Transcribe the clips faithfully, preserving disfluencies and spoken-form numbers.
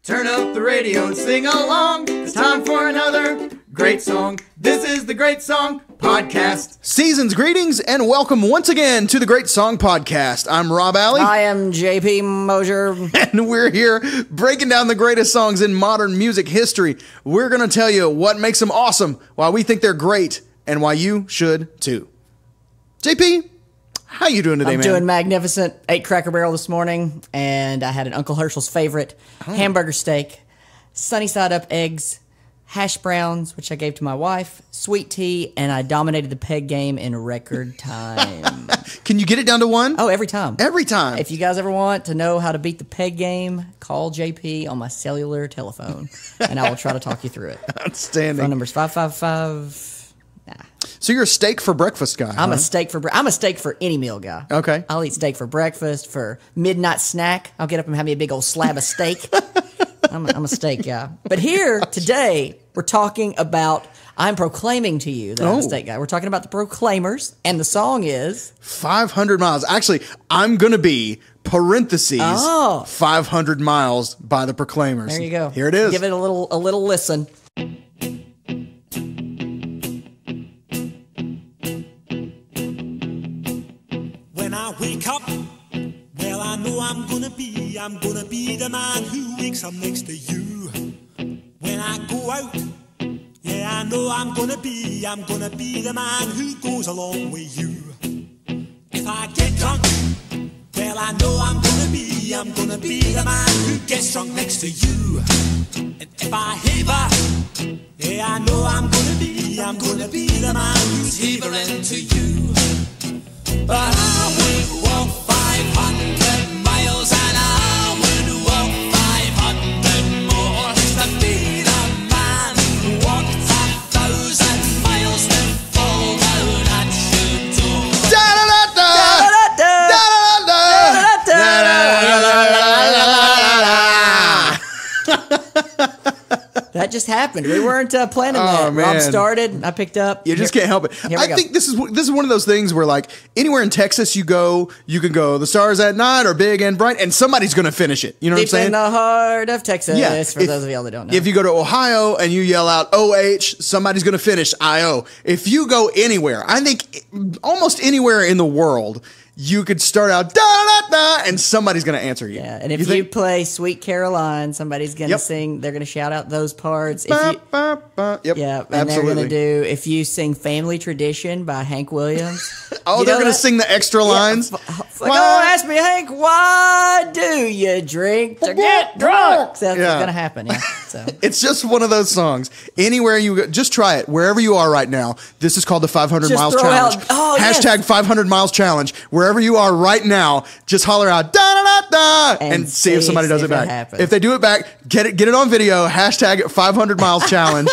Turn up the radio and sing along. It's time for another great song. This is the Great Song Podcast. Season's greetings and welcome once again to the Great Song Podcast. I'm Rob Alley. I am J P Mosier. And we're here breaking down the greatest songs in modern music history. We're going to tell you what makes them awesome, why we think they're great, and why you should too. J P, how you doing today, I'm man? doing magnificent. Ate Cracker Barrel this morning, and I had an Uncle Herschel's favorite oh. hamburger steak, sunny side up eggs, hash browns, which I gave to my wife, sweet tea, and I dominated the peg game in record time. Can you get it down to one? Oh, every time. Every time. If you guys ever want to know how to beat the peg game, call J P on my cellular telephone, and I will try to talk you through it. Outstanding. Phone number's five five five. Nah. So you're a steak for breakfast guy. I'm huh? a steak for bre- I'm a steak for any meal guy. Okay. I'll eat steak for breakfast, for midnight snack. I'll get up and have me a big old slab of steak. I'm, a, I'm a steak guy. But here today, we're talking about. I'm proclaiming to you that oh. I'm a steak guy. We're talking about the Proclaimers, and the song is five hundred miles. Actually, I'm going to be parentheses oh. five hundred miles by the Proclaimers. There you go. Here it is. Give it a little a little listen. When I wake up, well, I know I'm gonna be, I'm gonna be the man who wakes up next to you. When I go out, yeah, I know I'm gonna be, I'm gonna be the man who goes along with you. If I get drunk, well, I know I'm gonna be, I'm gonna be the man who gets drunk next to you. And if I heaver, yeah, I know I'm gonna be, I'm gonna be the man who's heavering to you. But I would walk five hundred miles and I would walk five hundred more to be the man who walked a thousand miles to fall down at your door. That just happened. We weren't uh, planning Oh, that. man. Rob started. I picked up. You just Here- can't help it. Here we I go. think this is this is one of those things where, like, anywhere in Texas you go, you can go, the stars at night are big and bright, and somebody's going to finish it. You know Deep what I'm saying? in the heart of Texas, Yeah. for If- those of y'all that don't know. If you go to Ohio and you yell out O H, somebody's going to finish I O. If you go anywhere, I think almost anywhere in the world, you could start out da da da, and somebody's going to answer you. Yeah, and if you you, think, play Sweet Caroline, somebody's going to Yep. sing. They're going to shout out those parts. If ba, you, ba, ba. Yep, yeah, and absolutely. they're going to do. If you sing "Family Tradition" by Hank Williams, oh, you they're know going to that? sing the extra lines. Yeah, f- like, oh, ask me, Hank, why do you drink to get drunk? So that's Yeah. going to happen. Yeah. So It's just one of those songs. Anywhere you go, just try it. Wherever you are right now. This is called the five hundred Just miles throw challenge. out- oh, Hashtag yes. five hundred miles challenge. Wherever you are right now, just holler out da da da da and, And see if see somebody does if it it back. happens. If they do it back, get it get it on video. Hashtag five hundred miles challenge.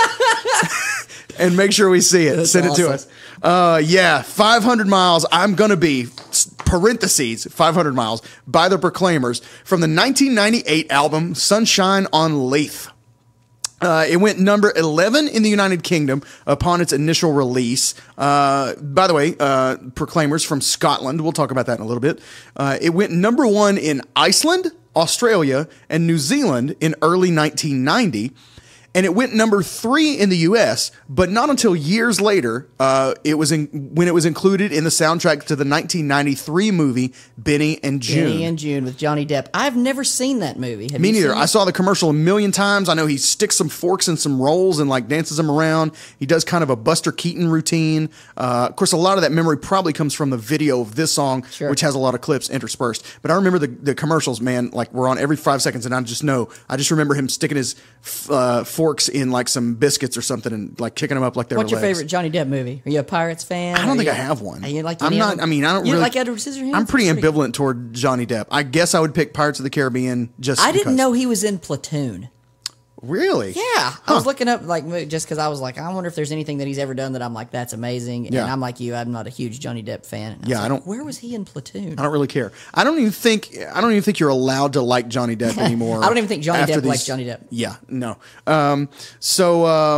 And make sure we see it. That's Send it to awesome. us. Uh, yeah, five hundred miles. I'm going to be, parentheses, five hundred miles by the Proclaimers from the nineteen ninety-eight album Sunshine on Leith. Uh, it went number eleven in the United Kingdom upon its initial release. Uh, by the way, uh, Proclaimers from Scotland. We'll talk about that in a little bit. Uh, it went number one in Iceland, Australia, and New Zealand in early nineteen ninety. And it went number three in the U S, but not until years later. Uh, it was in, when it was included in the soundtrack to the nineteen ninety-three movie Benny and June. Benny and June with Johnny Depp. I've never seen that movie. Have Me you neither. seen I it? saw the commercial a million times. I know he sticks some forks in some rolls and like dances them around. He does kind of a Buster Keaton routine. Uh, of course, a lot of that memory probably comes from the video of this song, Sure. which has a lot of clips interspersed. But I remember the, the commercials, man, like were on every five seconds, and I just know, I just remember him sticking his uh, forks in like some biscuits or something and like kicking them up like they What's were your legs. favorite Johnny Depp movie? Are you a Pirates fan? I don't Are think you- I have one. You like I'm any not. of them? I mean, I don't You really like Edward Scissorhands? I'm pretty That's ambivalent toward Johnny Depp. I guess I would pick Pirates of the Caribbean. Just I didn't because. know he was in Platoon. Really? Yeah, I was looking up like mo- just because I was like, I wonder if there's anything that he's ever done that I'm like, that's amazing. And Yeah. I'm like you, I'm not a huge Johnny Depp fan. And I Yeah, was I like, don't- Where was he in Platoon? I don't really care. I don't even think. I don't even think you're allowed to like Johnny Depp anymore. I don't even think Johnny after Depp likes Johnny Depp. Yeah, no. Um, so, um,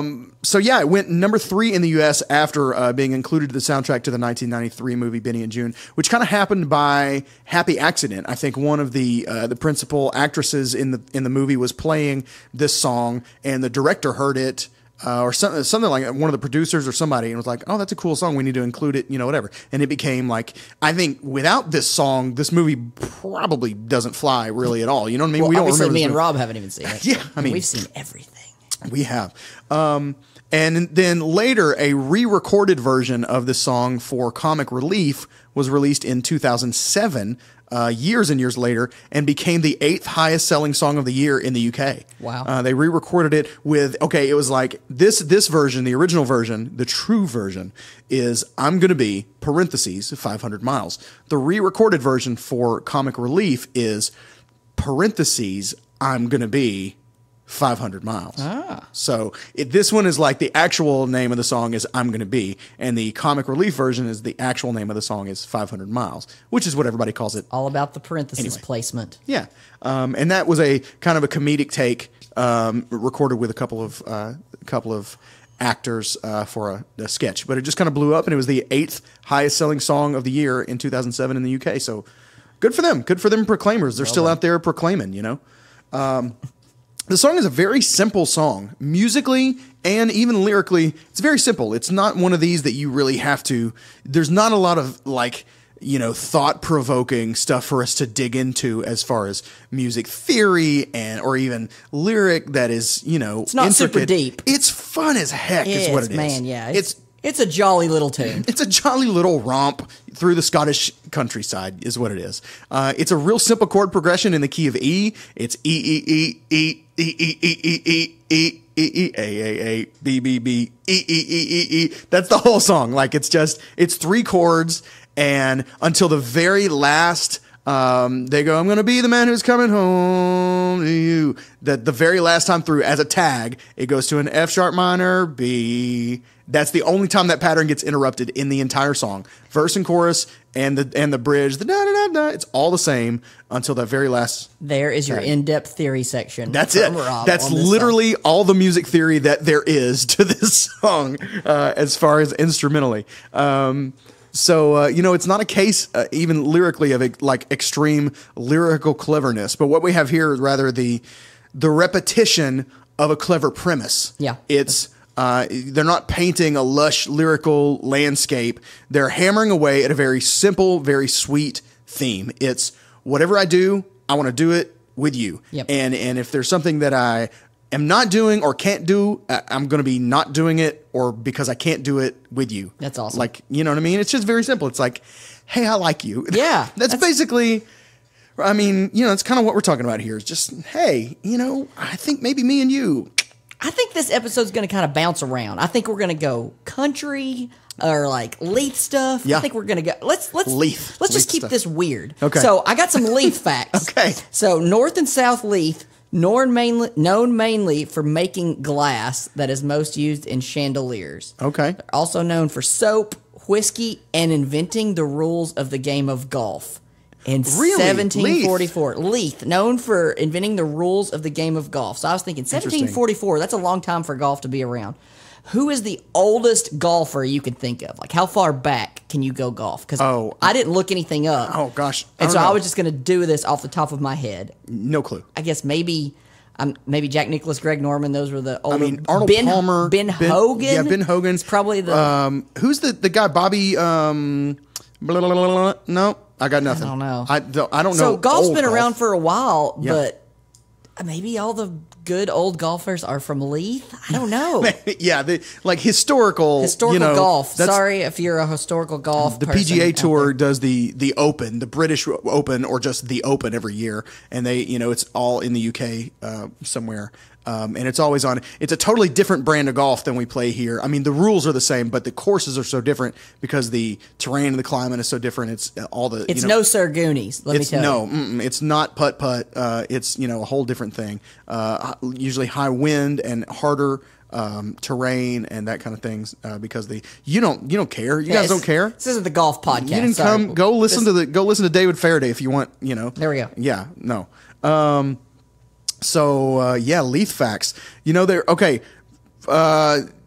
so yeah, it went number three in the U S after uh, being included to the soundtrack to the nineteen ninety-three movie Benny and June, which kind of happened by happy accident. I think one of the uh, the principal actresses in the in the movie was playing this song, and the director heard it. Uh, or something, something like one of the producers or somebody, and was like, "Oh, that's a cool song. We need to include it." You know, whatever. And it became like, I think without this song, this movie probably doesn't fly really at all. You know what I mean? Well, we don't obviously, remember me this and movie. Rob haven't even seen it. Yeah, I mean, we've seen everything. We have. Um, and then later, a re-recorded version of this song for Comic Relief was released in two thousand seven. Uh, years and years later, and became the eighth highest selling song of the year in the U K. Wow. Uh, they re-recorded it with, okay, it was like this, this version, the original version, the true version is I'm Gonna Be, parentheses, five hundred miles. The re-recorded version for Comic Relief is parentheses, I'm Gonna Be, five hundred miles. Ah. So it, this one is like the actual name of the song is I'm Gonna Be, and the Comic Relief version is the actual name of the song is five hundred miles, which is what everybody calls it. All about the parentheses Anyway. placement. Yeah. Um, and that was a kind of a comedic take, um, recorded with a couple of, uh, couple of actors, uh, for a, a sketch, but it just kind of blew up, and it was the eighth highest selling song of the year in two thousand seven in the U K. So good for them. Good for them proclaimers. They're still out there proclaiming, you know? Um, The song is a very simple song, musically and even lyrically. It's very simple. It's not one of these that you really have to. There's not a lot of like, you know, thought-provoking stuff for us to dig into as far as music theory and or even lyric that is, you know, It's not super intricate. deep. It's fun as heck, is It's, what it is. man, yeah. it's It's a jolly little tune. it's a jolly little romp through the Scottish countryside is what it is. Uh, it's a real simple chord progression in the key of E. It's E, E, E, E, E, E, E, E, E, E, E, E, A, A, A, B, B, B, E, E, E, E, E. That's the whole song. Like it's just, it's three chords, and until the very last, um, they go, I'm going to be the man who's coming home to you. That the very last time through, as a tag, it goes to an F sharp minor, B. That's the only time that pattern gets interrupted in the entire song. Verse and chorus and the and the bridge, the da da da da. It's all the same until that very last. There is your Right. in-depth theory section. That's from it. Rob That's on this literally all the music theory that there is to this song, uh, as far as instrumentally. Um, so uh, you know, it's not a case uh, even lyrically of like extreme lyrical cleverness, but what we have here is rather the the repetition of a clever premise. Yeah. It's. Uh, they're not painting a lush lyrical landscape. They're hammering away at a very simple, very sweet theme. It's whatever I do, I want to do it with you. Yep. And and if there's something that I am not doing or can't do, I- I'm going to be not doing it, or because I can't do it with you. That's awesome. Like, you know what I mean? It's just very simple. It's like, hey, I like you. Yeah, that's, that's- basically. I mean, you know, that's kind of what we're talking about here. Is just, hey, you know, I think maybe me and you. I think this episode's going to kind of bounce around. I think we're going to go country or like Leith stuff. Yeah. I think we're going to go. Let's let's Leith. Let's just Leith keep stuff. this weird. Okay. So I got some Leith facts. Okay. So North and South Leith, known mainly known mainly for making glass that is most used in chandeliers. Okay. They're also known for soap, whiskey, and inventing the rules of the game of golf. In Really? seventeen forty-four, Leith, known for inventing the rules of the game of golf. So I was thinking, seventeen forty-four, that's a long time for golf to be around. Who is the oldest golfer you could think of? Like, how far back can you go golf? Because Oh. I didn't look anything up. Oh, gosh. I And don't so I know. was just going to do this off the top of my head. No clue. I guess maybe um, maybe Jack Nicklaus, Greg Norman, those were the older. I mean, Arnold ben, Palmer, Ben, Hogan? yeah, Ben Hogan. It's probably the... Um, who's the the guy? Bobby. Um, blah, blah, blah, blah, blah. No, I got nothing. I don't know. I don't, I don't so know. golf's old been golf. around for a while, Yeah. but maybe all the good old golfers are from Leith? I don't know. yeah, the like historical Historical you know, golf. that's- Sorry if you're a historical golf The person P G A out Tour there. does the the Open, the British Open, or just the Open every year, and they, you know, it's all in the U K uh, somewhere, um, and it's always on. It's a totally different brand of golf than we play here. I mean, the rules are the same, but the courses are so different because the terrain and the climate is so different. It's uh, all the It's you know, no Sir Goonies, let it's me tell no, you. mm-mm, it's not putt putt. Uh, it's, you know, a whole different thing. Uh, usually high wind and harder um, terrain and that kind of things. Uh, because the you don't you don't care. You Yeah, guys it's- don't care. This isn't the golf podcast. You didn't sorry. come. Go listen This- to the. Go listen to David Faraday if you want. You know. There we go. Yeah. No. Um. So uh, yeah, Leith facts. You know they're okay. Uh,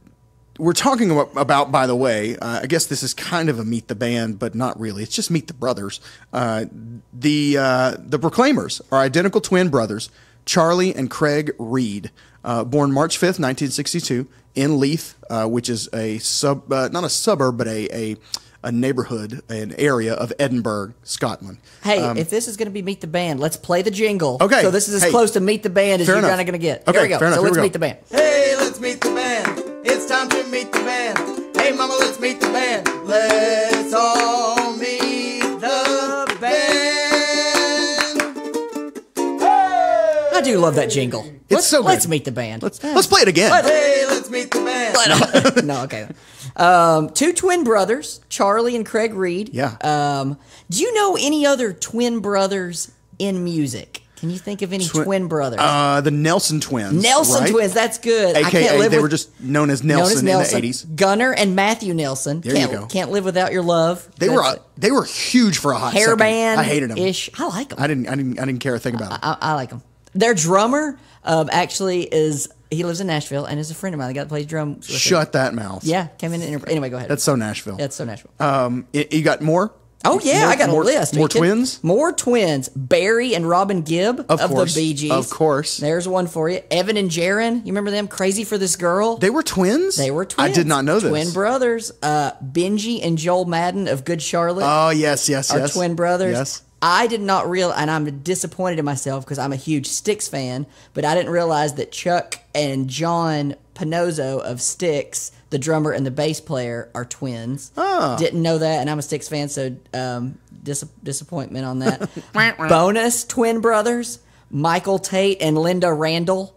we're talking about, about by the way, uh, I guess this is kind of a Meet the Band, but not really. It's just Meet the Brothers. Uh, the uh, the Proclaimers are identical twin brothers, Charlie and Craig Reed, uh, born March fifth, nineteen sixty-two, in Leith, uh, which is a sub, uh, not a suburb, but a, a a neighborhood, an area of Edinburgh, Scotland. Hey, Um, if this is going to be Meet the Band, let's play the jingle. Okay. So this is as Hey. close to Meet the Band as Fair you're enough. kind of going to get. Okay, Here we go. fair enough. So Here let's we go. meet the band. Hey, let's meet the band. It's time to meet the band. Hey, mama, let's meet the band. Let's all meet the band. I do love that jingle. Let's, so good. Let's meet the band. let's let's play it again. Hey, let's meet the band. no, okay. Um, two twin brothers, Charlie and Craig Reed. Yeah. Um, do you know any other twin brothers in music? Can you think of any Twi- twin brothers? Uh, the Nelson twins. Nelson right? twins. That's good. I A K can't A live they with, were just known as known Nelson, as Nelson. in the eighties. Gunnar and Matthew Nelson. There you can't, go. Can't live without your love. They That's were uh, they were huge for a hot hair second. band. I hated them. Ish. I like them. I didn't I didn't I didn't care a thing about them. I, I like them. Their drummer um, actually is he lives in Nashville and is a friend of mine. The guy that plays drums. With Shut him. that mouth. Yeah, came in. And, anyway, go ahead. That's so Nashville. That's so Nashville. Um, y- you got more? Oh yeah, More- I got more- a list. Are More you kidding? twins? More twins. Barry and Robin Gibb Of of, course. the Bee Gees. Of course. There's one for you. Evan and Jaron. You remember them? Crazy for This Girl. They were twins? They were twins. I did not know this. Twin brothers. Uh, Benji and Joel Madden of Good Charlotte Oh, yes, yes, are yes. twin brothers. Yes. I did not realize, and I'm disappointed in myself because I'm a huge Styx fan, but I didn't realize that Chuck and John Pinozzo of Styx, the drummer and the bass player, are twins. Oh. Didn't know that, and I'm a Styx fan, so um, dis- disappointment on that. Bonus twin brothers, Michael Tate and Linda Randall.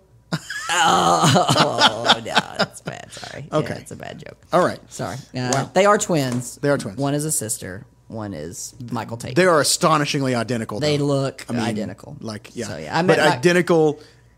Oh, no, that's bad. Sorry. Okay. Yeah, it's a bad joke. All right. Sorry. Uh, Wow. They are twins. They are twins. One is a sister. One is Michael Tate. They are astonishingly identical. They though. look I mean, identical. Like, yeah. So, yeah, I but met my- identical,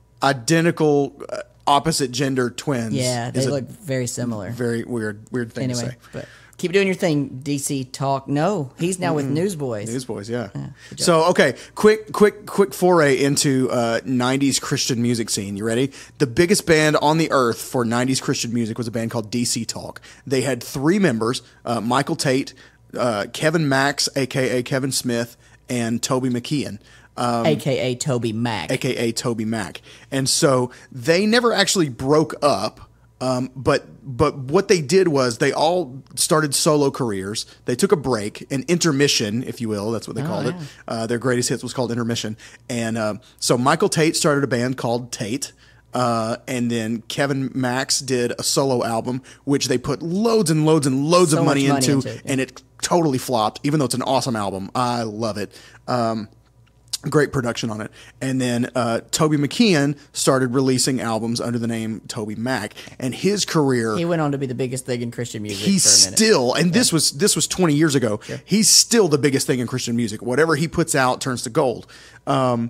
identical uh, opposite gender twins. Yeah, they is a look very similar. very weird, weird thing to Anyway, say. but keep doing your thing, D C Talk. No, he's now with Newsboys. Newsboys, yeah. good job. So, okay, quick, quick, quick foray into uh, nineties Christian music scene. You ready? The biggest band on the earth for nineties Christian music was a band called D C Talk. They had three members: uh, Michael Tate, uh, Kevin Max, aka Kevin Smith, and Toby McKeon. Um, A K A Toby Mac. A K A Toby Mac. And so they never actually broke up, um, but but what they did was they all started solo careers. They took a break, an intermission, if you will. That's what they Oh, called yeah. it. Uh, their greatest hits was called Intermission. And uh, so Michael Tate started a band called Tate. Uh, and then Kevin Max did a solo album, which they put loads and loads and loads So of money, much money into, into it, yeah. and it totally flopped, even though it's an awesome album. I love it. Um, Great production on it. And then uh, Toby McKeon started releasing albums under the name Toby Mac. And his career, He went on to be the biggest thing in Christian music he's for a minute. still, and this was this was twenty years ago, he's still the biggest thing in Christian music. Whatever he puts out turns to gold. Um,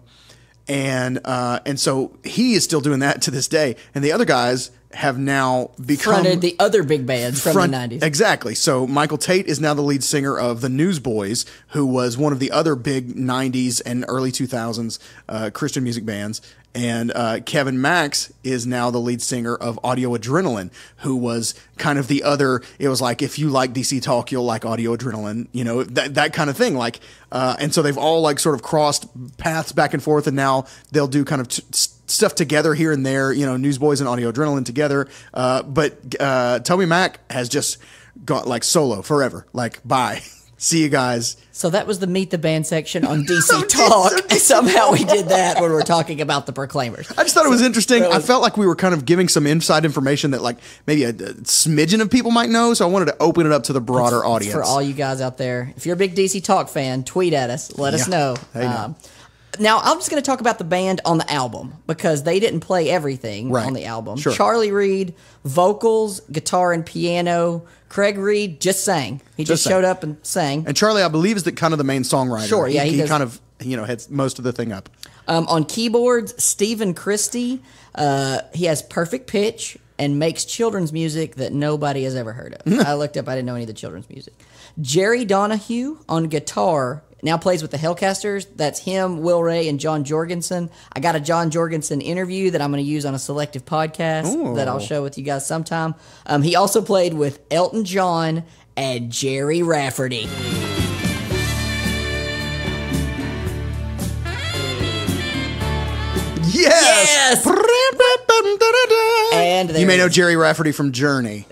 and uh, and so he is still doing that to this day. And the other guys have now become Fronted the other big bands from front- the nineties. Exactly. So Michael Tate is now the lead singer of the Newsboys, who was one of the other big nineties and early two thousands uh, Christian music bands. And uh, Kevin Max is now the lead singer of Audio Adrenaline, who was kind of the other. It was like, if you like D C Talk, you'll like Audio Adrenaline, you know, that that kind of thing. Like, uh, and so they've all like sort of crossed paths back and forth, and now they'll do kind of t- stuff together here and there. You know, Newsboys and Audio Adrenaline together. Uh, but uh, Toby Mac has just got like solo forever. Like, bye. See you guys. So that was the Meet the Band section on D C Talk. And somehow we did that when we were talking about the Proclaimers. I just thought it was interesting. it was- I felt like we were kind of giving some inside information that like maybe a, a smidgen of people might know. So I wanted to open it up to the broader audience. For all you guys out there, if you're a big D C Talk fan, tweet at us. Let us Yeah. know. Hey, no. Um, now, I'm just going to talk about the band on the album because they didn't play everything Right. on the album. Sure. Charlie Reed, vocals, guitar, and piano. Craig Reed just sang. He just, Just sang. showed up and sang. And Charlie, I believe, is the kind of the main songwriter. Sure, yeah, he, he he does- kind of you know heads most of the thing up. Um, on keyboards, Stephen Christie. Uh, he has perfect pitch and makes children's music that nobody has ever heard of. I looked up, I didn't know any of the children's music. Jerry Donahue on guitar now plays with the Hellcasters. That's him, Will Ray, and John Jorgensen. I got a John Jorgensen interview that I'm going to use on a selective podcast Ooh. that I'll show with you guys sometime. Um, he also played with Elton John and Jerry Rafferty. Yes. Yes! And You may know there's- Jerry Rafferty from Journey.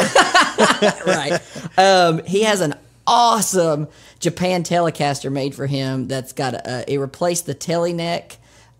right. Um, he has an awesome Japan Telecaster made for him that's got a, it replaced the Teleneck.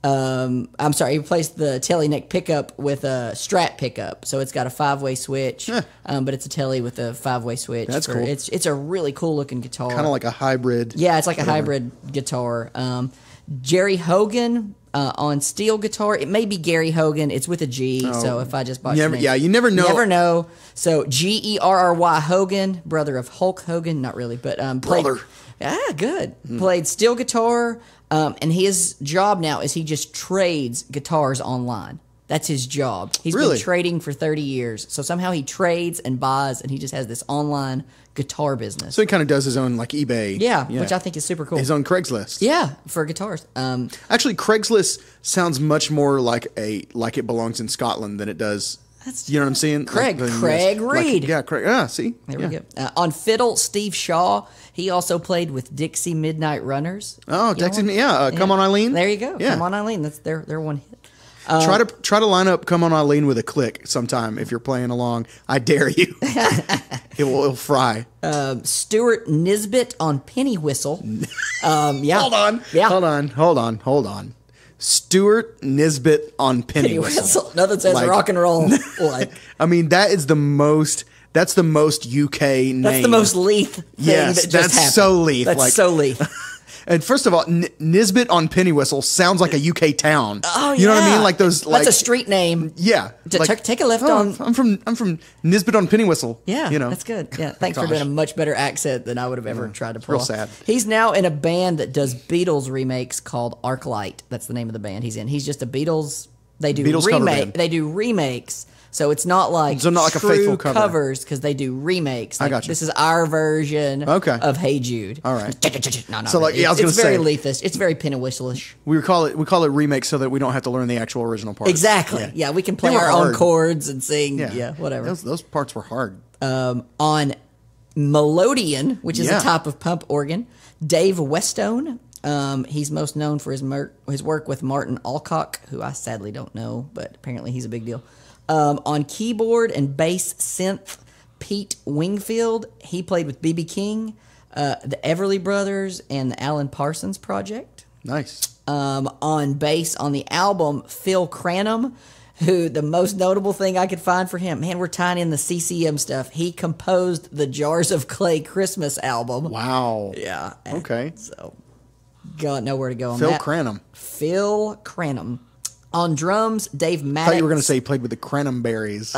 Um, I'm sorry, he replaced the Teleneck pickup with a Strat pickup. So it's got a five-way switch, Huh. um, but it's a Tele with a five-way switch. That's for- cool. It's it's a really cool looking guitar. Kind of like a hybrid. Yeah, it's like a whatever. hybrid guitar. Um, Jerry Hogan uh, on steel guitar. It may be Gary Hogan. It's with a G. So if I just bought Never- yeah, you never know. Never know. So G E R R Y Hogan, brother of Hulk Hogan. Not really, but um, played, Brother. Ah, good. Played steel guitar, um, and his job now is he just trades guitars online. That's his job. He's Really? been trading for thirty years. So somehow he trades and buys, and he just has this online guitar business. So he kind of does his own like eBay. yeah, which I think is super cool. His own Craigslist. Yeah, for guitars. Um, Actually, Craigslist sounds much more like a like it belongs in Scotland than it does. That's- You know what I'm saying? Craig- Like the U S. Craig Like- Reed. yeah, Craig. Ah, see. there yeah. we go. Uh, on fiddle, Steve Shaw. He also played with Dixie Midnight Runners. Oh, You know Dixie, one? yeah. Uh, Come on, Eileen. There you go. Yeah. Come on, Eileen. That's their their one hit. try to try to line up "Come on, Eileen" with a click sometime if you're playing along. I dare you. it will it'll fry. Um, Stuart Nisbet on Penny Whistle. Um, yeah. Hold on. Yeah. Hold on. Hold on. Hold on. Stuart Nisbet on Penny, Penny Whistle. Whistle. Nothing says Like- rock and roll. Like I mean, that is the most. That's the most U K name. that's the most Leith thing Yes, that just that's happened. so Leith, That's like- so Leith. And first of all, N- Nisbet on Penny Whistle sounds like a U K town. Oh, you know what I yeah. mean? Like those. Like, that's a street name. Yeah. To like, take- take a left oh, on- I'm from. I'm from Nisbet on Penny Whistle. Yeah, You know. that's good. Yeah, thanks for Gosh. doing a much better accent than I would have ever tried to pull. real off. sad. He's now in a band that does Beatles remakes called Arclight. That's the name of the band he's in. He's just a Beatles. They do Beatles cover remake. band. They do remakes. So it's not like So not like a true faithful cover. covers because they do remakes. Like, got you. This is our version Okay. of Hey Jude. All right. No, no. So, like, yeah, I was it's gonna very say- Leithish. It's very Penny Whistle-ish. We call it. We call it remake so that we don't have to learn the actual original parts. Exactly. Yeah. we can play They were our own hard. chords and sing. Yeah, whatever. Those those parts were hard. On melodeon, which is Yeah. a type of pump organ, Dave Westone. Um, he's most known for his mer- his work with Martin Alcock, who I sadly don't know, but apparently he's a big deal. Um, on keyboard and bass synth, Pete Wingfield. He played with B B King, uh, the Everly Brothers, and the Alan Parsons Project. Nice. Um, on bass on the album, Phil Cranham, who the most notable thing I could find for him, man, we're tying in the C C M stuff. He composed the Jars of Clay Christmas album. Wow. Yeah. Okay. So, got nowhere to go on Phil that. Cranham. Phil Cranham. On drums, Dave I Maddox. thought you were going to say he played with the Cranberries.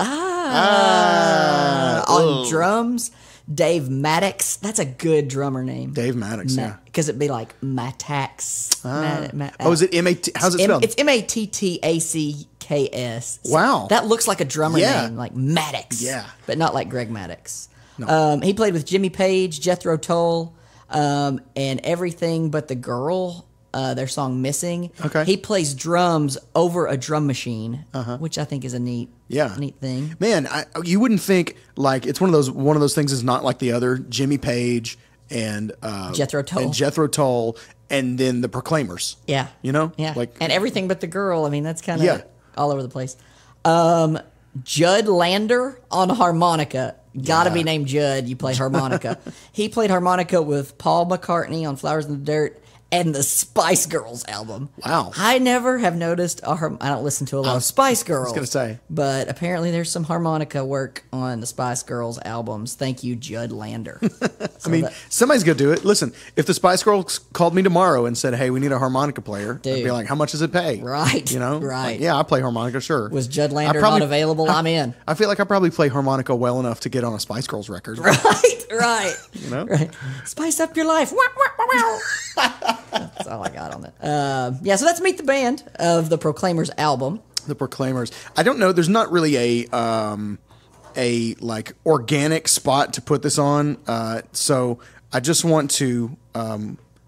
Ah. Ah. On Ugh. drums, Dave Maddox. That's a good drummer name. Dave Maddox. yeah. Because it'd be like Matax. Mat- Mat- Oh, is it M A T? How's it M- spelled? It's M A T T A C K S. Wow. That looks like a drummer Yeah. name, like Maddox. Yeah. But not like Greg Maddox. Um, he played with Jimmy Page, Jethro Tull, um, and Everything But the Girl, uh, their song Missing. Okay. He plays drums over a drum machine, which I think is a neat, Yeah. neat thing. Man, I, you wouldn't think like it's one of those one of those things is not like the other. Jimmy Page and uh, Jethro Tull. and Jethro Tull, and then the Proclaimers. Yeah. You know, Yeah. like and Everything But the Girl. I mean, that's kind of Yeah. all over the place. Um, Judd Lander on harmonica. Gotta Yeah. be named Judd. You play harmonica. He played harmonica with Paul McCartney on Flowers in the Dirt and the Spice Girls album. Wow. I never have noticed, a har- I don't listen to a lot of Spice Girls. gonna say. But apparently there's some harmonica work on the Spice Girls albums. Thank you, Judd Lander. I mean, somebody's gonna do it. Listen, if the Spice Girls called me tomorrow and said, "Hey, we need a harmonica player," I'd be Dude. like, "How much does it pay?" Right, You know, right. Like, yeah, I play harmonica. Sure. Was Judd I Lander probably- not available? I'm in. I feel like I probably play harmonica well enough to get on a Spice Girls record. Right, right. You know? Right. Spice up your life. Wah, wah, wah, wah. That's all I got on it. Uh, yeah, so that's Meet the Band of the Proclaimers album. The Proclaimers. I don't know. There's not really a um, a like organic spot to put this on. Uh, so I just want to um,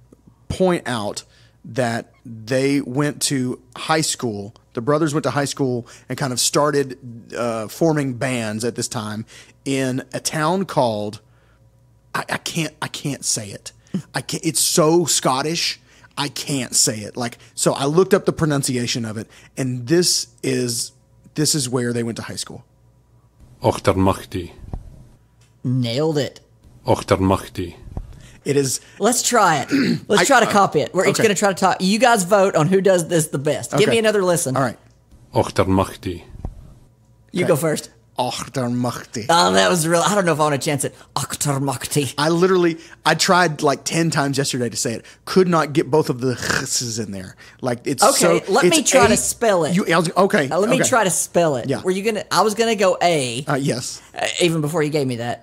point out that they went to high school. The brothers went to high school and kind of started uh, forming bands at this time in a town called I, I can't I can't say it. I can't. It's so Scottish. I can't say it. Like so, I looked up the pronunciation of it, and this is this is where they went to high school. Auchtermuchty. Nailed it. Auchtermuchty. It is. Let's try it. Let's I- try to uh, copy it. We're each okay. going to try to talk. You guys vote on who does this the best. Give Okay. me another listen. All right. Auchtermuchty. You go first. Auchtermuchty. Oh, that was real. I don't know if I want to chance it. Auchtermuchty. I literally, I tried like ten times yesterday to say it. Could not get both of the h's in there. Like it's Okay, so. let it's me try a- to spell it. You, I was- okay. Now, let me okay. try to spell it. Yeah. Were you gonna? I was gonna go A. Uh, yes. uh, even before you gave me that.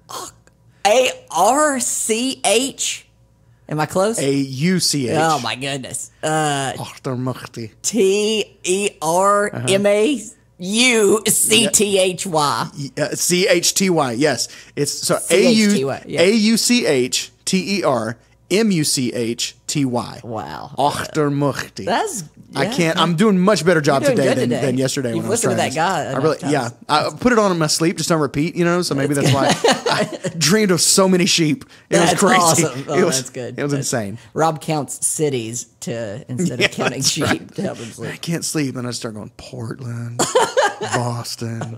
A R C H. Am I close? A U C H. Oh my goodness. Uh, Auchtermuchty. T E R M A U C T H Y. Uh, C H T Y. Yes. It's so A C H T U Y, yeah. A U C H T E R M U C H T Y. Wow. Auchtermuchty. That's. I yeah. can't. I'm doing much better job You're doing today good than, today. than yesterday You've when I was listened to trying that guy this. I enough really, times. yeah. I put it on in my sleep just on repeat, you know. So maybe that's why I dreamed of so many sheep. It That's was crazy. awesome. Oh, it was, that's good. It was That's- insane. Rob counts cities to instead Yeah, of counting that's sheep right. to help him I sleep. can't sleep, and I start going Portland, Boston.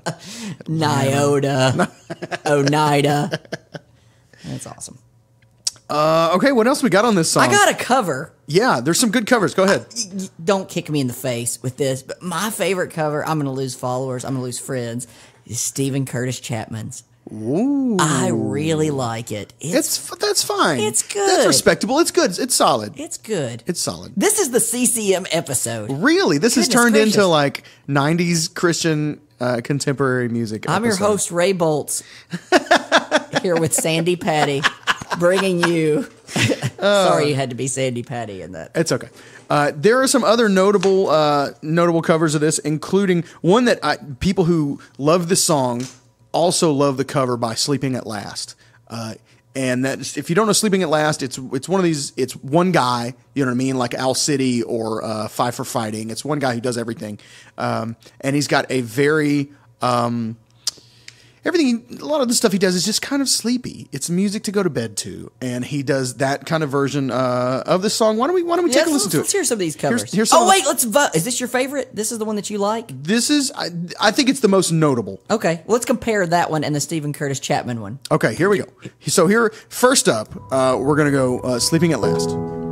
Nyota, Oneida. That's awesome. Uh, okay, what else we got on this song? I got a cover. Yeah, there's some good covers. Go ahead. Don't kick me in the face with this, but my favorite cover, I'm going to lose followers, I'm going to lose friends, is Stephen Curtis Chapman's. Ooh. I really like it. It's It's that's fine. It's That's good. respectable. It's good. It's solid. it's good. It's solid. This is the C C M episode. Really, this has Goodness turned gracious. into like nineties Christian uh, contemporary music. I'm your episode. host, Ray Bolts, here with Sandy Patty, bringing you. Sorry, you had to be Sandy Patty in that. It's okay. Uh, there are some other notable uh, notable covers of this, including one that I, people who love this song also love the cover by Sleeping at Last. Uh, and that if you don't know Sleeping at Last, it's it's one of these. It's one guy, you know what I mean, like Owl City or uh, Five for Fighting. It's one guy who does everything, um, and he's got a very um, everything. A lot of the stuff he does is just kind of sleepy. It's music to go to bed to, and he does that kind of version uh, of the song. Why don't we Why don't we take Yes, a listen let's, to let's it? hear some of these covers. Here's- here's some oh of- wait, let's vote. Is this your favorite? This is the one that you like? This is, I, I think it's the most notable. Okay, well, let's compare that one and the Stephen Curtis Chapman one. Okay, here we go. So here, first up, uh, we're gonna go uh, "Sleeping at Last."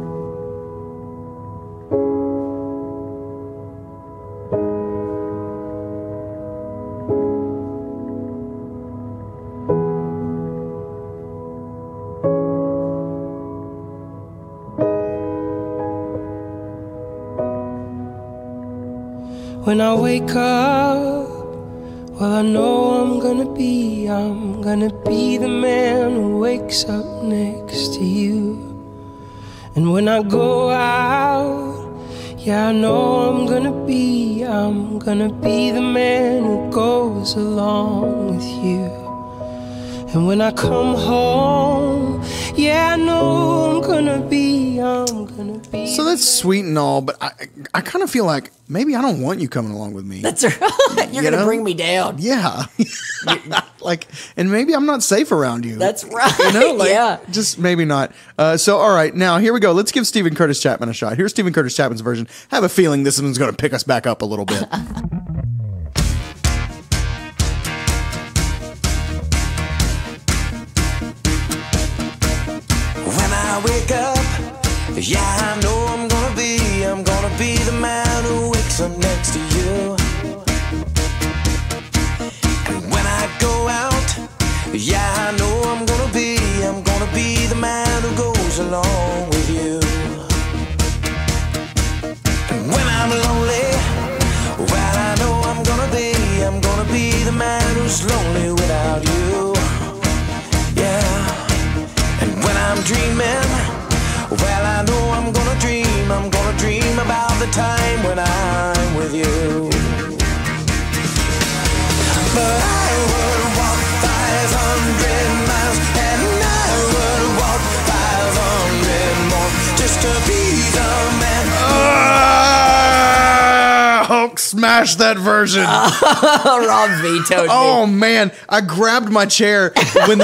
When I wake up, well, I know I'm gonna be, I'm gonna be the man who wakes up next to you. And when I go out, yeah, I know I'm gonna be, I'm gonna be the man who goes along with you. And when I come home, yeah, I know I'm gonna be, I'm gonna be. So that's sweet and all, but I, I kind of feel like maybe I don't want you coming along with me. That's right. You're You gonna know? bring me down. Yeah, like, and maybe I'm not safe around you. That's right. You know, like, yeah. just maybe not. Uh, so, all right, now here we go. Let's give Stephen Curtis Chapman a shot. Here's Stephen Curtis Chapman's version. I have a feeling this one's going to pick us back up a little bit. When I wake up, yeah, I know I'm gonna be, I'm gonna be the man who wakes up next to you. And when I go out, yeah, I know I'm gonna be, I'm gonna be the man who goes along with you. And when I'm lonely, well, I know I'm gonna be, I'm gonna be the man who's lonely without you. Yeah. And when I'm dreaming, well, I know I'm gonna dream, I'm gonna dream about the time when I'm with you. But I would walk five hundred miles, and I would walk five hundred more, just to smashed that version. Rob vetoed Oh me. man, I grabbed my chair when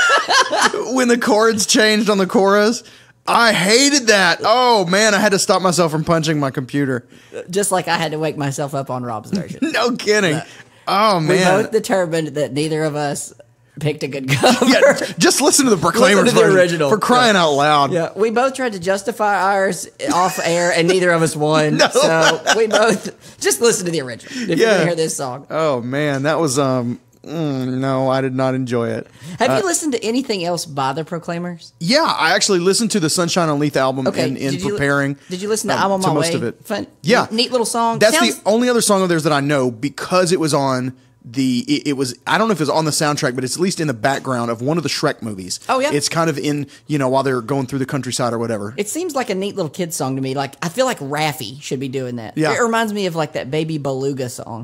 the, when the chords changed on the chorus. I hated that. Oh man, I had to stop myself from punching my computer. Just like I had to wake myself up on Rob's version. No kidding. But oh we man. both determined that neither of us picked a good cover. Yeah, just listen to the Proclaimers Listen to the version, original. for crying out loud. Yeah, we both tried to justify ours off air, and neither of us won. No. So we both just listen to the original if you're Yeah. gonna hear this song. Oh man, that was um. mm, no, I did not enjoy it. Have Uh, you listened to anything else by the Proclaimers? Yeah, I actually listened to the Sunshine on Leith album Okay, in, in did you- preparing. Did you listen to um, I'm on to My most Way? of it. Fun, Yeah, neat little song. That's Sounds- the only other song of theirs that I know because it was on the. It, it was I don't know if it was on the soundtrack, but it's at least in the background of one of the Shrek movies. Oh, yeah? it's kind of in you know while they're going through the countryside or whatever. It seems like a neat little kid song to me. Like I feel like Raffi should be doing that. Yeah. It reminds me of like that Baby Beluga song.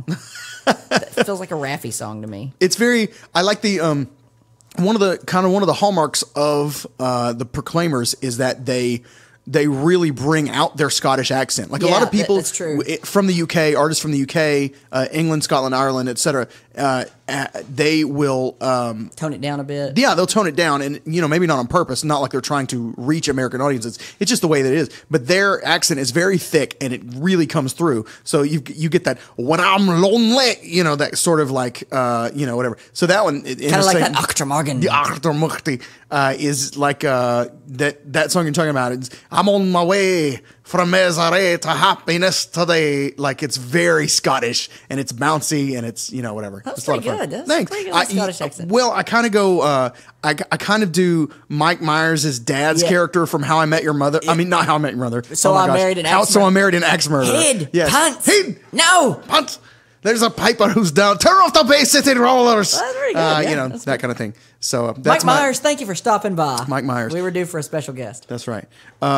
It feels like a Raffi song to me. It's very. I like the um, one of the kind of one of the hallmarks of uh, the Proclaimers is that they they really bring out their Scottish accent. Like a Yeah, lot of that- people that's true. w- from the U K, artists from the U K, uh, England, Scotland, Ireland, et cetera. Uh, uh, they will. Um, Tone it down a bit. Yeah, they'll tone it down, and you know maybe not on purpose, not like they're trying to reach American audiences. It's just the way that it is. But their accent is very thick, and it really comes through. So you you get that when I'm lonely, you know that sort of like uh, you know whatever. So that one kind Kind of like that Auchtermuchty. the Auchtermuchty uh, is like uh, that that song you're talking about. It's I'm on my way from misery to happiness today. Like it's very Scottish and it's bouncy and it's you know whatever. That's It's a lot of pretty fun. good. That's Thanks. pretty good I- Scottish accent. Well, I kind of go. Uh, I I kind of do Mike Myers' dad's Yeah. character from How I Met Your Mother. I mean, not How I Met Your Mother. So Oh my I gosh. Married an How Axe So I Murderer. Married an Axe Murderer. Head, Yes. punts. Head, No. punt. There's a piper who's down. Turn off the Bay City Rollers. That's very good, Uh, yeah, you know that's that kind of thing. So uh, Mike that's my, Myers, thank you for stopping by. Mike Myers. We were due for a special guest. That's right.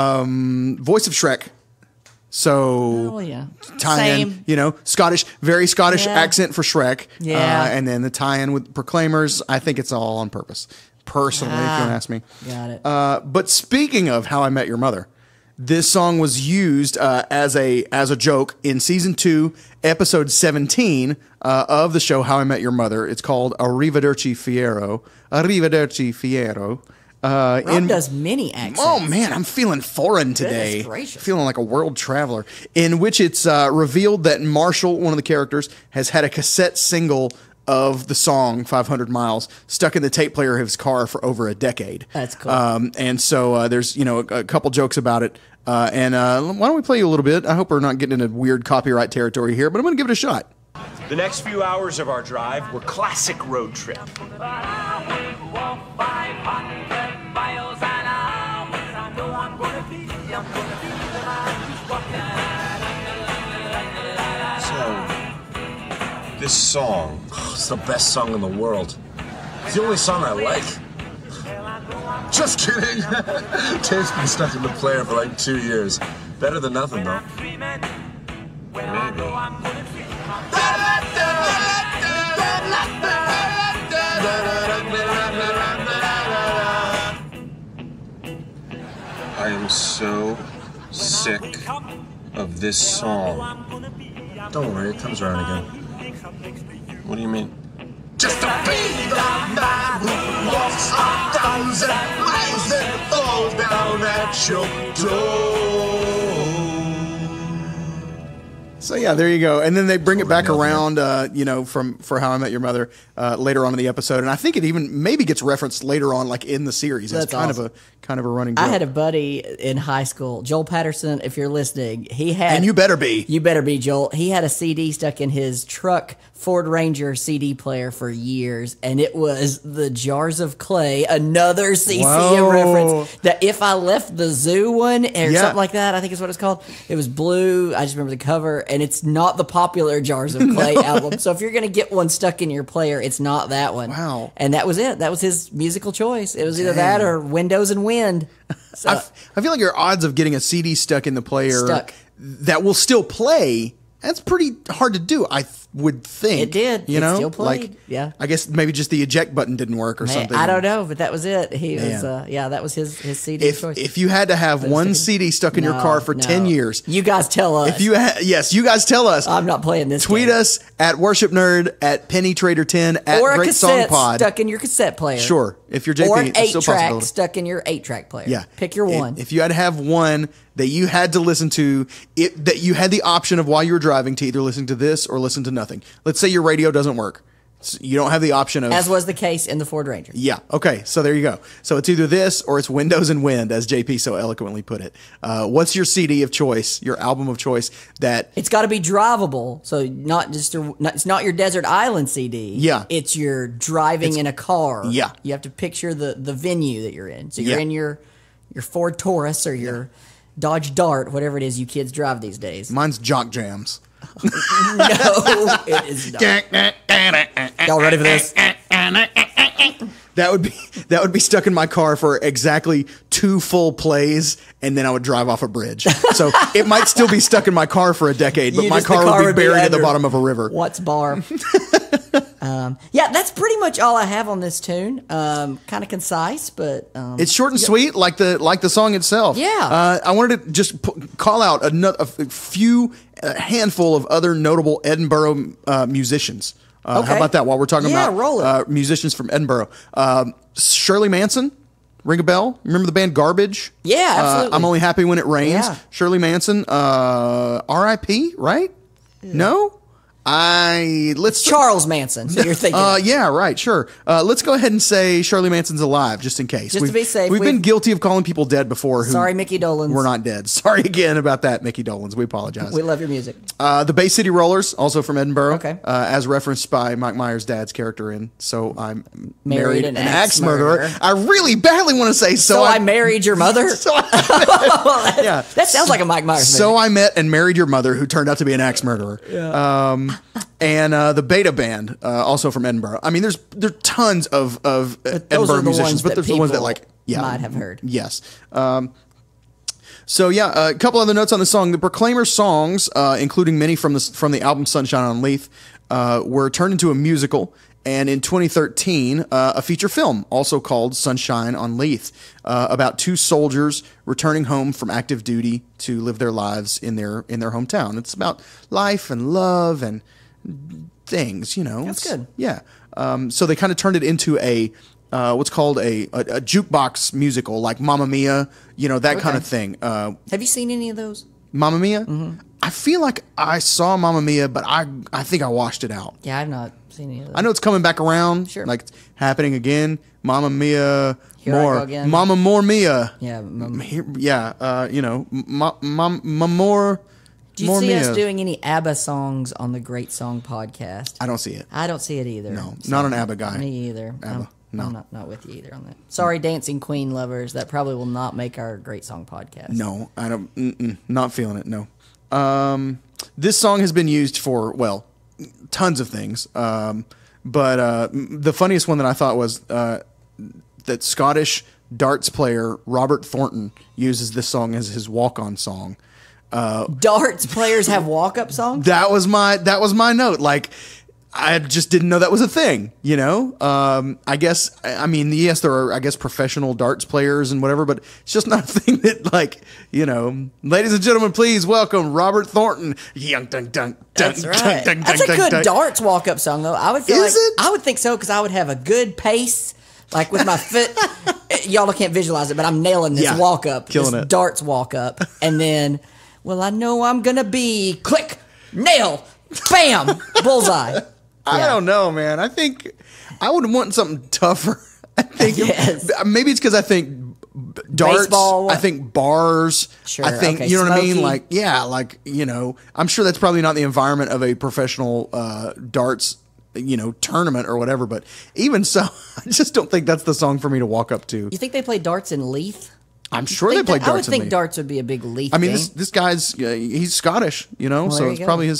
Um, voice of Shrek. So Oh yeah. tie-in, Same. you know, Scottish, very Scottish Yeah. accent for Shrek. Yeah. Uh, and then the tie-in with Proclaimers, I think it's all on purpose. Personally, if you Ah, want to ask me. got it. Uh, but speaking of How I Met Your Mother, this song was used uh, as a as a joke in season two, episode seventeen uh, of the show How I Met Your Mother. It's called Arrivederci Fiero. Arrivederci Fiero. Uh, Rob does many accents. Oh man, I'm feeling foreign today. Goodness gracious. Feeling like a world traveler. In which it's uh, revealed that Marshall, one of the characters, has had a cassette single of the song five hundred miles stuck in the tape player of his car for over a decade. That's cool. Um, and so uh, there's you know a, a couple jokes about it. Uh, and uh, why don't we play you a little bit? I hope we're not getting into weird copyright territory here, but I'm going to give it a shot. The next few hours of our drive were classic road trip. So, this song, it's the best song in the world. It's the only song I like. Just kidding. Tape's been stuck in the player for like two years. Better than nothing, though. Maybe. I am so sick of this song. Don't worry, it comes around again. What do you mean? Just to be the man who walks a thousand miles and falls down at your door. So yeah, there you go. And then they bring it back around, uh, you know, from for How I Met Your Mother uh, later on in the episode, and I think it even maybe gets referenced later on, like in the series. It's That's kind awesome. of a kind of a running joke. I had a buddy in high school, Joel Patterson. If you're listening, he had and you better be. You better be, Joel. He had a C D stuck in his truck Ford Ranger C D player for years, and it was the Jars of Clay, another C C M Whoa. reference. That if I left the zoo one or Yeah. something like that, I think is what it's called. It was blue. I just remember the cover, and it's not the popular Jars of Clay album. So if you're gonna get one stuck in your player, it's not that one. Wow. And that was it. That was his musical choice. It was either that or Windows and Wind. So, I, f- I feel like your odds of getting a C D stuck in the player Stuck. that will still play, that's pretty hard to do. I th- would think It did. You It know, still played. like Yeah. I guess maybe just the eject button didn't work or Man, something. I don't know, but that was it. He was, Man. uh, yeah, that was his his C D If choice. if you had to have But it's one taken- C D stuck in your No, car for no. ten years, You guys tell us. if you ha- yes, you guys tell us. I'm not playing this. Tweet game. us at Worship Nerd, at Penny Trader ten, at or a Great Song cassette Pod. stuck in your cassette player. Sure, if you're J P, or an it's eight still a track possibility. stuck in your eight track player. Yeah, pick your If- one. If you had to have one that you had to listen to, it that you had the option of while you were driving to either listen to this or listen to nothing. Let's say your radio doesn't work, so you don't have the option of. As was the case in the Ford Ranger. Yeah. Okay. So there you go. So it's either this or it's Windows and Wind, as J P so eloquently put it. Uh, what's your C D of choice? Your album of choice? That It's got to be drivable, so not just a, not, it's not your desert island C D. Yeah. it's your driving in a car. Yeah. you have to picture the the venue that you're in. So you're Yeah. in your your Ford Taurus or your Dodge Dart, whatever it is you kids drive these days. mine's Jock Jams. No, it is not. Y'all ready for this? That would be that would be stuck in my car for exactly two full plays, and then I would drive off a bridge. So it might still be stuck in my car for a decade, but You my just- the car, car would would be be buried at the under- bottom of a river. What's bar? um, yeah, that's pretty much all I have on this tune. Um, kind of concise, but um, It's short and sweet, like the like the song itself. Yeah. Uh, I wanted to just pu- call out another, a f- few, a handful of other notable Edinburgh uh, musicians. Uh, Okay. How about that? While we're talking Yeah, about roll it. Uh, musicians from Edinburgh, um, Shirley Manson. Ring a bell? Remember the band Garbage? Yeah, Uh, absolutely. I'm only happy when it rains. Yeah. Shirley Manson. Uh, R I P. Right? No. I let's Charles Manson. So you're thinking. Uh, yeah, right, sure. Uh, let's go ahead and say Shirley Manson's alive, just in case. Just to We've- be safe, We've, been we've- guilty of calling people dead before. Who Sorry, Mickey Dolenz. We're not dead. Sorry again about that, Mickey Dolenz. We apologize. We love your music. Uh, the Bay City Rollers, also from Edinburgh. Okay. Uh, as referenced by Mike Myers' dad's character in So I'm Married Married, an an, Axe Axe Murderer. Murderer. I really badly want to say So, So, I, I, married your mother. So I, yeah. That sounds like a Mike Myers So movie. I met and married your mother, who turned out to be an axe murderer. Um, and uh, the Beta Band, uh, also from Edinburgh. I mean, there's there are tons of of uh, Those Edinburgh are the musicians, ones but that there's the ones that people like yeah might have heard. Yes. Um, so yeah, uh, a couple other notes on the song. The Proclaimer songs, uh, including many from the from the album Sunshine on Leith, uh, were turned into a musical. And in twenty thirteen, uh, a feature film also called Sunshine on Leith, uh, about two soldiers returning home from active duty to live their lives in their in their hometown. It's about life and love and things, you know. That's It's- good. Yeah. Um, so they kind of turned it into a uh, what's called a, a, a jukebox musical, like Mamma Mia, you know, that kind Okay. of thing. Uh, Have you seen any of those? Mamma Mia. I feel like I saw Mamma Mia, but I I think I washed it out. Yeah, I've not seen any of those. I know it's coming back around, Sure. like it's happening again. Mamma Mia, Here I more, go again. Mama more Mia. Yeah. m- Here, yeah, uh, you know, ma, ma, ma, more. Do you more see Mia. us doing any ABBA songs on the Great Song podcast? I don't see it. I don't see it either. No, not an ABBA guy. Me either. ABBA, I'm, no. I'm not, not with you either on that. Sorry, Dancing Queen lovers. That probably will not make our Great Song podcast. No, I don't. Mm-mm, not feeling it. No. Um, this song has been used for well, tons of things. Um, but uh, m- the funniest one that I thought was uh, that Scottish darts player Robert Thornton uses this song as his walk-on song. Darts players have walk-up songs? That was my that was my note. Like, I just didn't know that was a thing. You know, um, I guess I mean yes, there are I guess professional darts players and whatever, but it's just not a thing that like you know, ladies and gentlemen, please welcome Robert Thornton. Young dunk dunk dunk That's dunk right. dunk That's a dunk good dunk. darts walk-up song, though. I would feel Is like it? I would think so because I would have a good pace, like with my foot. Y'all can't visualize it, but I'm nailing this Yeah, walk-up, killing this it. darts walk-up, and then, well, I know I'm gonna be click, nail, bam, bullseye. I Yeah. don't know, man. I think I would want something tougher. I think Yes. maybe it's because I think b- darts. Baseball. I think bars. Sure, I think okay, you know what I mean. smoky. Like yeah, like you know. I'm sure that's probably not the environment of a professional uh, darts, you know, tournament or whatever. But even so, I just don't think that's the song for me to walk up to. You think they play darts in Leith? I'm sure they Think play that- I would darts. in think Leith. darts would be a big Leith I mean, game. this this guy's uh, he's Scottish, you know, Well, so there you it's go. probably his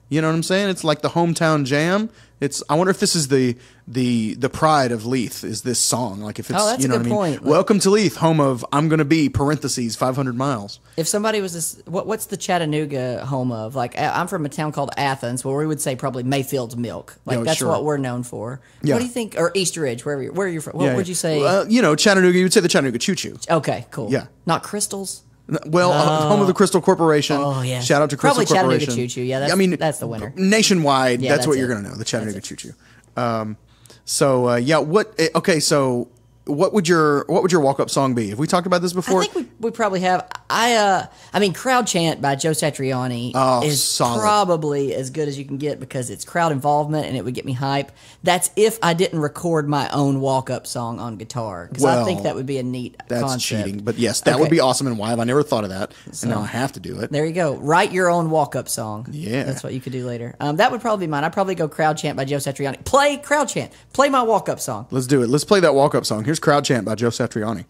You know what I'm saying? It's like the hometown jam. It's. I wonder if this is the the the pride of Leith. Is this song like if it's? Oh, that's you know a good what I mean? point. Welcome to Leith, home of I'm gonna be parentheses five hundred miles. If somebody was this, what, what's the Chattanooga home of? Like, I- I'm from a town called Athens, where we would say probably Mayfield's Milk. Like, Oh, that's sure. what we're known for. Yeah. What do you think? Or Easter Ridge, wherever you, where are you from? What Yeah, would yeah. you say? Uh, you know, Chattanooga. You would say the Chattanooga Choo Choo. Okay, cool. Yeah. Not Crystals? Well, uh, home of the Crystal Corporation. Oh, yeah. Shout out to Crystal Probably Chattanooga Corporation. Choo Choo. Yeah, that's- I mean, that's the winner. Nationwide, Yeah, that's, that's what it. you're going to know. The Chattanooga That's Choo Choo. Um, so uh, yeah, what? eh, Okay, so what would your what would your walk up song be? Have we talked about this before? I think we, we probably have. I uh, I mean, Crowd Chant by Joe Satriani Oh, is solid. probably as good as you can get because it's crowd involvement and it would get me hype. That's if I didn't record my own walk up song on guitar because I Well, think that would be a neat That's concept. cheating, but yes, that would Okay. be awesome. And why have I never thought of that? And now I have to do it. There you go. Write your own walk up song. Yeah. That's what you could do later. Um, that would probably be mine. I'd probably go Crowd Chant by Joe Satriani. Play Crowd Chant. Play my walk up song. Let's do it. Let's play that walk up song. Here's Crowd Chant by Joe Satriani.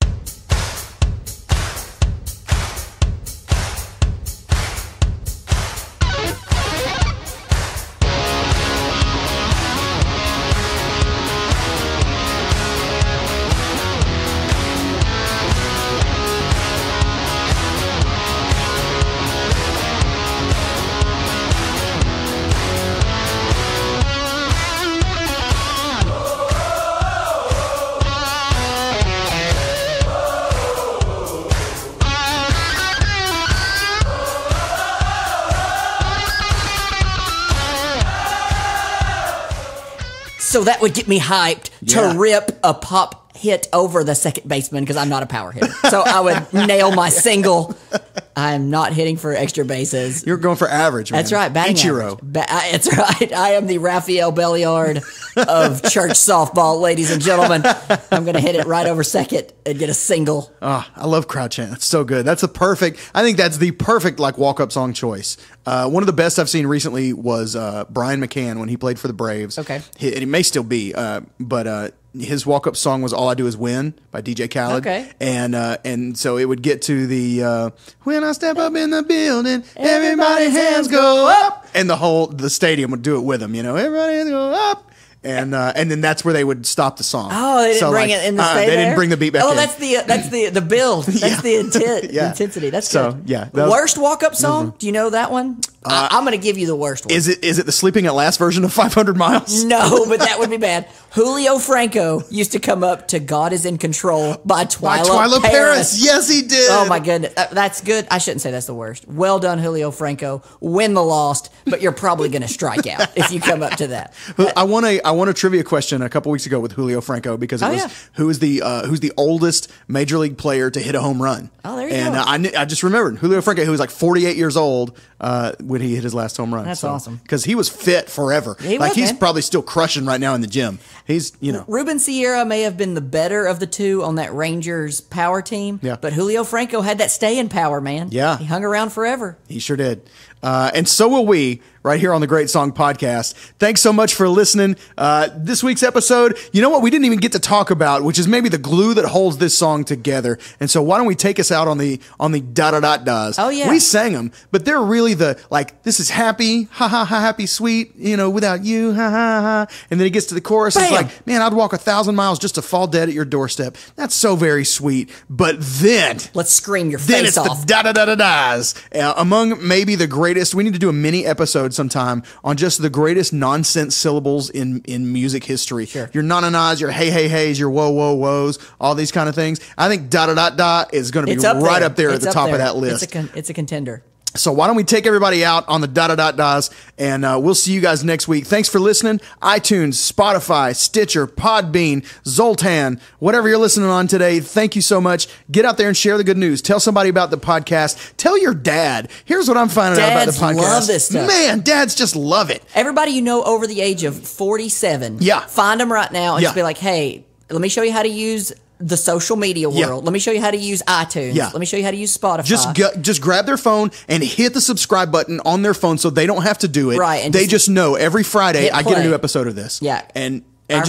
So that would get me hyped Yeah. to rip a pop hit over the second baseman because I'm not a power hitter. So I would nail my single. I'm not hitting for extra bases. You're going for average, man. That's right, batting Ichiro. average. Ba- I- that's right. I am the Raphael Belliard of church softball, ladies and gentlemen. I'm going to hit it right over second and get a single. Ah, I love Crowd Chant. It's so good. That's a perfect. I think that's the perfect like walk up song choice. Uh, one of the best I've seen recently was uh, Brian McCann when he played for the Braves. Okay. He, and it may still be, uh, but uh, his walk up song was "All I Do Is Win" by D J Khaled. Okay. And uh, and so it would get to the uh, "When I step up in the building, everybody's hands go up," and the whole the stadium would do it with him. You know, everybody hands go up. And uh, and then that's where they would stop the song. Oh, they didn't So, bring like, it in the uh, stay They there? didn't bring the beat back Oh, in. that's the uh, that's the the build. That's Yeah. the intent Yeah. intensity. That's So, good. yeah, that was- worst walk up song. Do you know that one? I, I'm going to give you the worst one. Is it is it the Sleeping at Last version of five hundred miles? No, but that would be bad. Julio Franco used to come up to "God Is in Control" by By Twyla, Twyla Paris. Paris. Yes, he did. Oh my goodness, Uh, that's good. I shouldn't say that's the worst. Well done, Julio Franco. Win the lost, but you're probably going to strike out if you come up to that. I won a I won a trivia question a couple weeks ago with Julio Franco because it Oh, was yeah. who is the uh, who's the oldest major league player to hit a home run. Oh, there you and, go. uh, I kn- I just remembered Julio Franco, who was like forty-eight years old uh, when he hit his last home run. That's awesome. because he was fit forever. He like was, he's man. probably still crushing right now in the gym. He's you know. Ruben Sierra may have been the better of the two on that Rangers power team, Yeah. but Julio Franco had that staying power, man. Yeah. He hung around forever. He sure did. Uh, and so will we right here on the Great Song Podcast. Thanks so much for listening. Uh, this week's episode, you know what? We didn't even get to talk about, which is maybe the glue that holds this song together. And so why don't we take us out on the, on the da-da-da-das? Oh, yeah. We sang them, but they're really the, like, this is happy, ha ha ha, happy, sweet, you know, without you, ha ha ha. And then it gets to the chorus. It's Bam! like, man, I'd walk a thousand miles just to fall dead at your doorstep. That's so very sweet. But then, Let's scream your then face it's off. the da da da da da's. Uh, among maybe the greatest. We need to do a mini episode sometime on just the greatest nonsense syllables in in music history. Sure. Your na na na's, your hey hey hey's, your whoa whoa who's, all these kind of things. I think da da da da is going to be It's up right there. up there at It's the up top of there. that list. It's a, con- it's a contender. So why don't we take everybody out on the da-da-da-das, and uh, we'll see you guys next week. Thanks for listening. iTunes, Spotify, Stitcher, Podbean, Zoltan, whatever you're listening on today, thank you so much. Get out there and share the good news. Tell somebody about the podcast. Tell your dad. Here's what I'm finding out about Dads the podcast. love this stuff. Man, dads just love it. Everybody you know over the age of forty-seven, Yeah. find them right now and Yeah. just be like, hey, let me show you how to use the social media world. Yeah. Let me show you how to use iTunes. Yeah. Let me show you how to use Spotify. Just gu- just grab their phone and hit the subscribe button on their phone so they don't have to do it. Right, and They just just know every Friday hit I get a play. new episode of this. Yeah. And and Our- just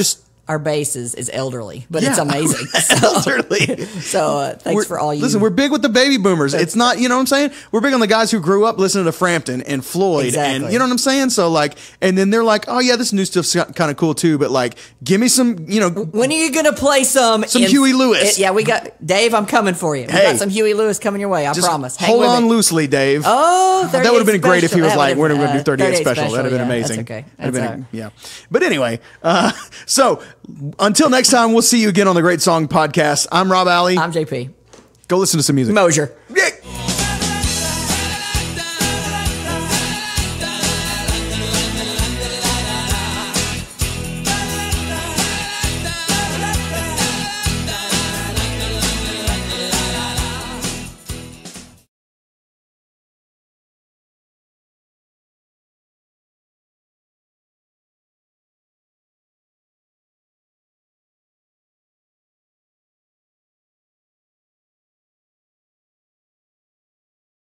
our bass is, is elderly, but Yeah. it's amazing. So, Elderly. so uh, thanks We're- for all you. Listen, we're big with the baby boomers. It's not, you know what I'm saying? We're big on the guys who grew up listening to Frampton and Floyd, Exactly. and you know what I'm saying? So like, and then they're like, oh yeah, this new stuff's kind of cool too, but like, give me some, you know, When are you gonna play some Some Huey Lewis. it- yeah, we got Dave. I'm coming for you. We Hey. got some Huey Lewis coming your way. I just promise. Hang hold with on me. loosely, Dave. Oh, that would have been great if he was special. like, That we're would've going to been, do thirty-eight uh, special. That'd have been yeah, amazing. That's okay. That'd That's have all been, right. yeah. But anyway, uh, so until next time, we'll see you again on the Great Song Podcast. I'm Rob Alley. I'm J P Go listen to some music. Mosier. Yeah.